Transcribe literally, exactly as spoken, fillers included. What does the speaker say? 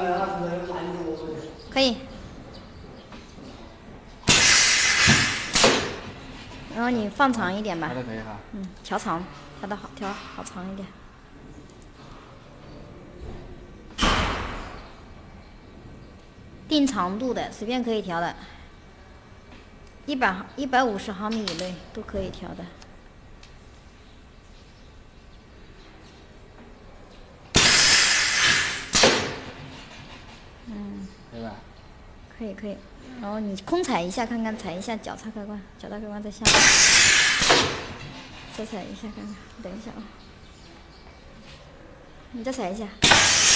可以。然后你放长一点吧。 调的可以哈。 嗯，调长，调的好，调好长一点。定长度的，随便可以调的。一百一百五十毫米以内都可以调的。嗯。 可以吧？ 可以可以。然后你空踩一下，看看踩一下脚踏开关，脚踏开关在下面。再踩一下看看，等一下啊。你再踩一下。